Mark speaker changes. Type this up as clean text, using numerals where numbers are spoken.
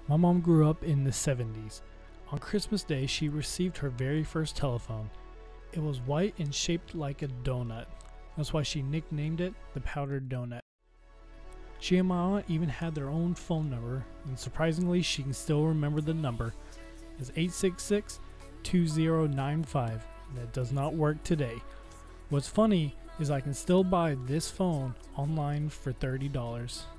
Speaker 1: My mom grew up in the 70s. On Christmas Day, she received her very first telephone. It was white and shaped like a donut. That's why she nicknamed it the Powdered Donut. She and my aunt even had their own phone number, and surprisingly, she can still remember the number. It's 866-2095. That does not work today. What's funny is I can still buy this phone online for $30.